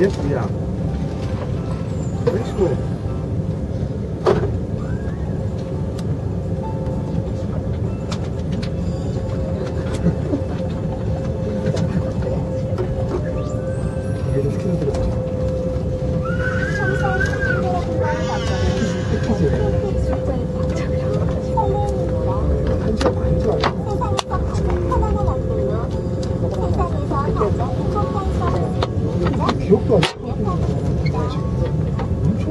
也不一样。没错。얘를 시키는 대로 하자. 기억도 안 나. 엄청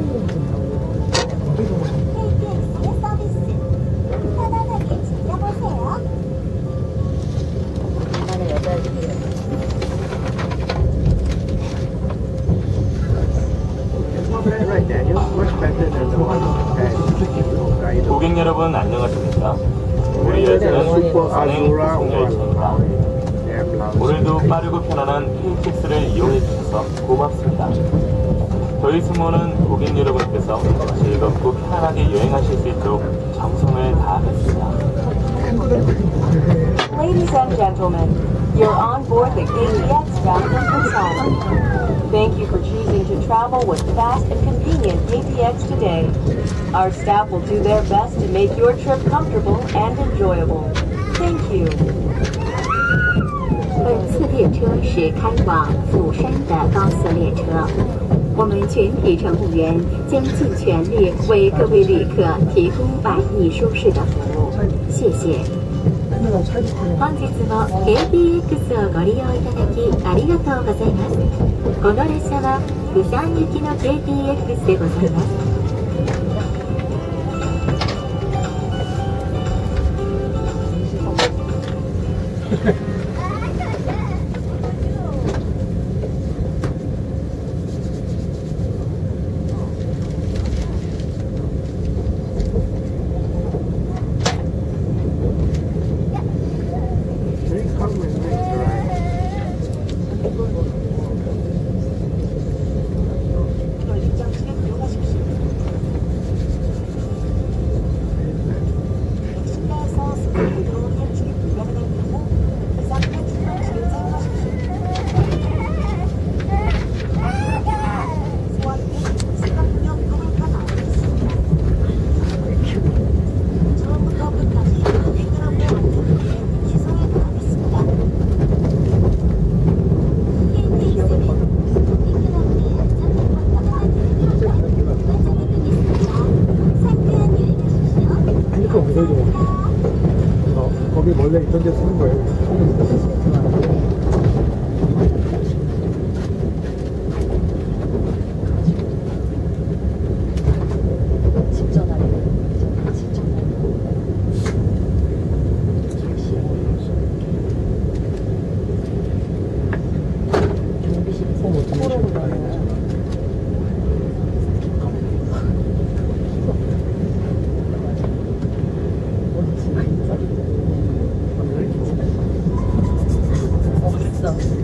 고객 여러분 안녕하십니까? 우리 열차는 선행 특송 열차입니다. 오늘도 빠르고 편안한 KTX를 이용해 주셔서 고맙습니다. 저희 승무원은 고객 여러분께서 즐겁고 편안하게 여행하실 수 있도록 정성을 다하겠습니다. Ladies and gentlemen, you're on board the KTX bound for Busan. Thank you for choosing to travel with fast and convenient KTX today. Our staff will do their best to make your trip comfortable and enjoyable. Thank you. 本次列车是开往釜山的高速列车，我们全体乘务员将尽全力为各位旅客提供满意舒適的服務。謝謝。本日も KTX をご利用いただきありがとうございます。この列車は釜山行きの KTX でございます。 거기 원래 있던 데 쓰는 거예요. 있어.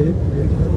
우리